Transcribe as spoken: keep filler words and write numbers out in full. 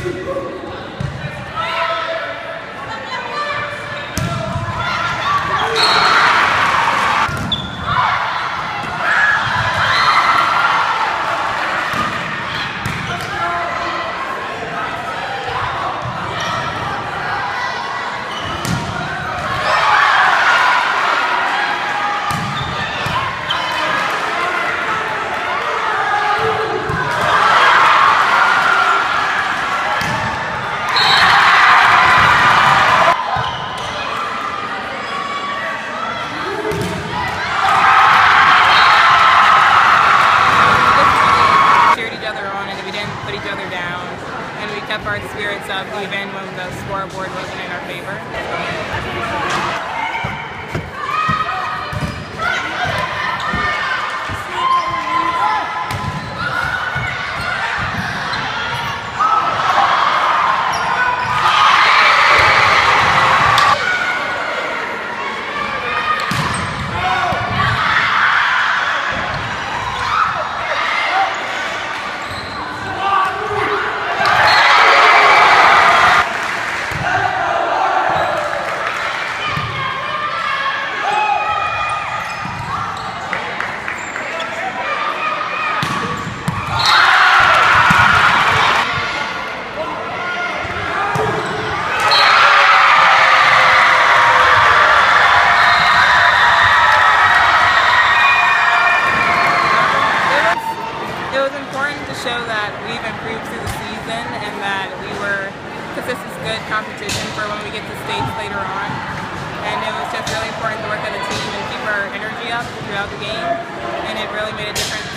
Kept our spirits up even when the scoreboard wasn't in our favor. Show that we've improved through the season and that we were, because this is good competition for when we get to states later on, and it was just really important to work as a team and keep our energy up throughout the game, and it really made a difference